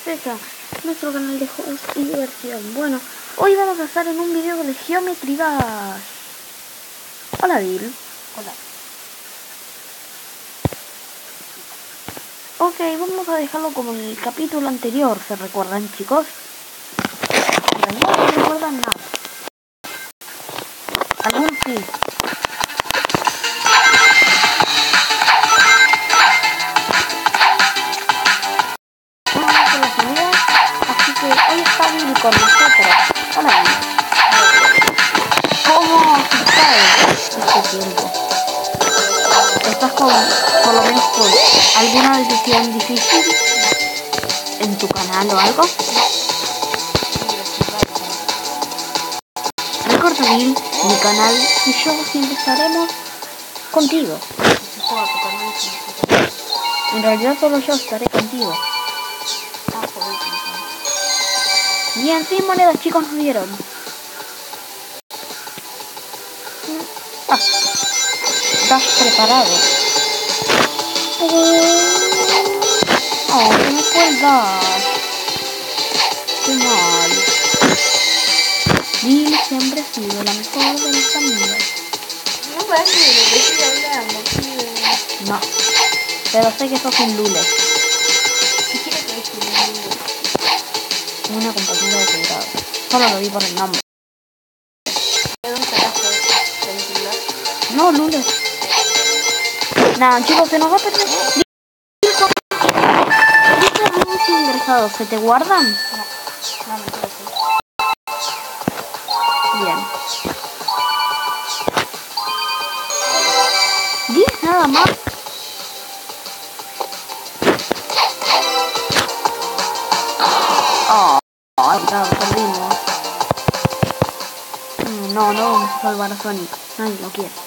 Princesa, nuestro canal de juegos y diversión. Bueno, hoy vamos a estar en un video de Geometry Dash. Hola Bill. Hola. Ok, vamos a dejarlo como en el capítulo anterior, ¿se recuerdan, chicos? No recuerdan nada. Algunos sí. Así que hoy está Bill con nosotros. Hola Bill. ¿Cómo se está este tiempo? ¿Estás por lo menos con alguna decisión difícil en tu canal o algo? Recuerda Bill, mi canal y yo siempre estaremos contigo. En realidad solo yo estaré contigo. Bien, 100 monedas, chicos, nos dieron. ¿Estás preparado? Oh, se me fue el dash. Qué mal. Bill siempre ha sido la mejor de las amigas. No parece de lo que estoy hablando, pibe. No, pero sé que sos un lule. ¿Qué quiere que es un lule? Una compañera de tu grado. Solo lo vi por el nombre. ¿De dónde sacaste el celular? No, lule. Nada, chicos, se nos va a perder. ¿Viste algunos ingresados? ¿Se te guardan? No me parece. Bien. 10 nada más. Oh, claro, perdimos. No vamos a salvar a Sonic. Nadie lo quiere.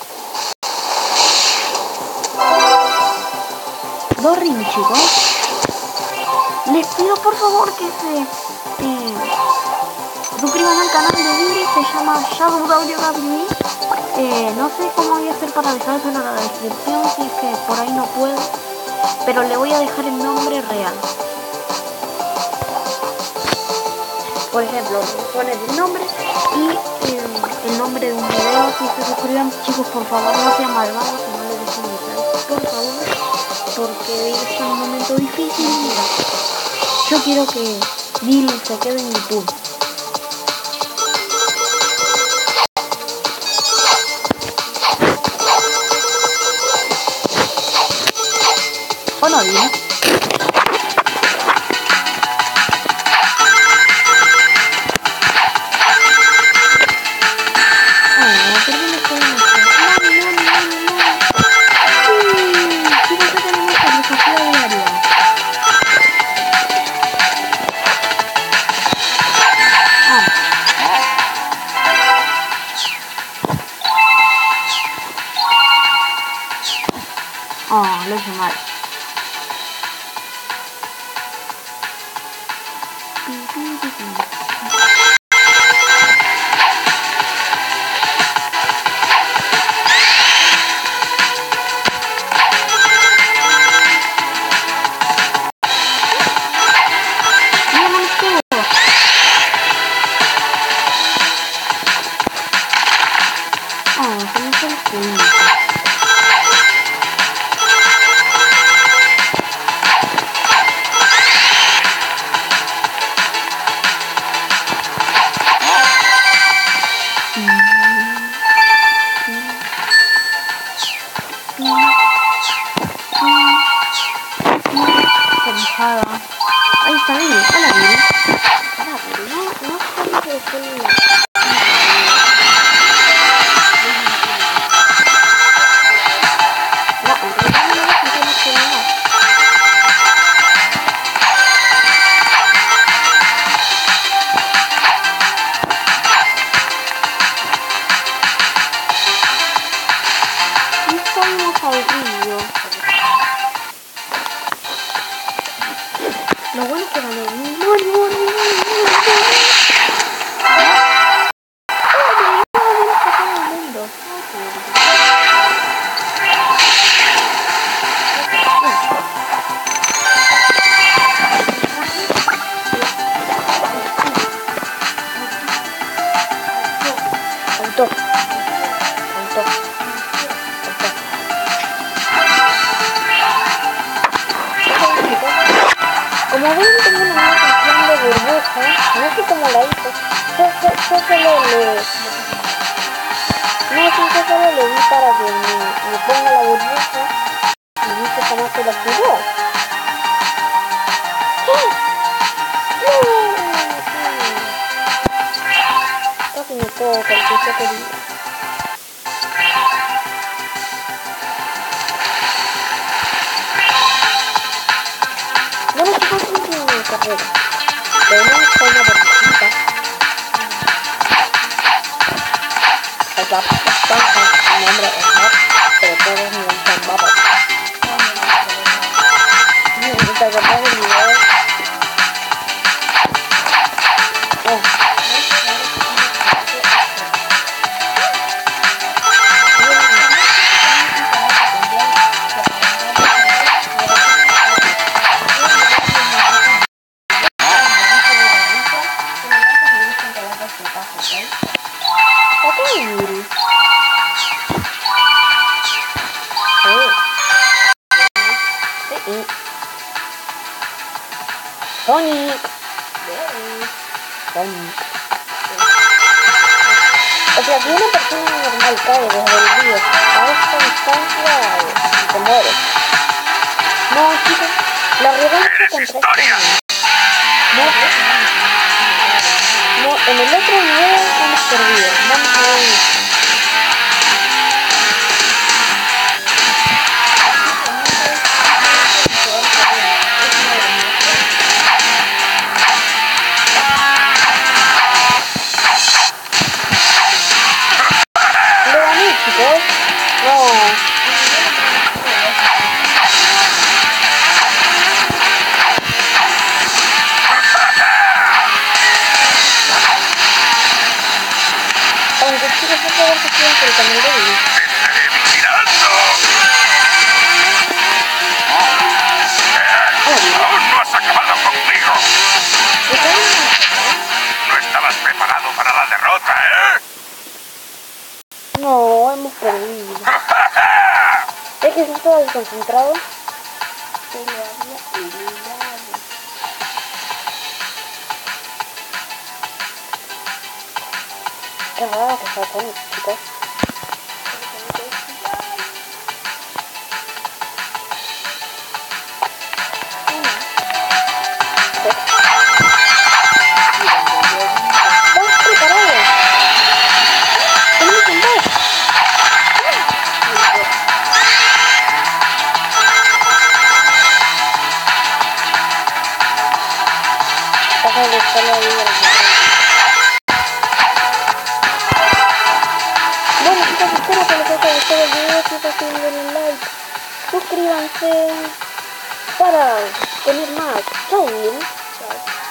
2 rings, chicos. Les pido por favor que se suscriban al canal de Billy. Se llama ShadowWWE. No sé cómo voy a hacer para dejárselo en la descripción, si es que por ahí no puedo, pero le voy a dejar el nombre real. Por ejemplo, poner el nombre y el nombre de un video. Si se suscriban, chicos, por favor, no sean malvados y no le dejen mi like, por favor, porque es un momento difícil. Mira, yo quiero que Bill se quede en YouTube. ¿O no, Bill? Oh, lo hice mal. Oh, se me fue el punto. Ahí está Bill. Hola Bill. Pará, Bill. No sé qué es. No, en realidad no es que no. Y estamos al vídeo. Lo bueno es que gané. Como ven, tengo una nueva función de burbuja. No sé cómo la hice. Yo solo le... No, sí, yo solo le di para que me ponga la burbuja. Y dice cómo se la activó. Casi me toca el que yo quería. Bueno, chicos, es una carrera. Tenemos una burbujita. Es la paja, su nombre es Bob, pero todos me dicen Bob. ¿Te acuerdas del video? Sonic. O sea, si una persona normal cae desde el río a esta distancia, se muere. No, chicos, la revancha contra no, en el otro video hemos perdido. Vamos a ver. ¡Aún no has acabado conmigo! No estabas preparado para la derrota, ¿eh? No, hemos perdido. ¿Es que se estaba desconcentrado? Se lo había olvidado. Qué raro que sea con chicos. Bueno chicos, espero que les haya gustado el video. Si es así, denle like, suscríbanse para tener más. Chau.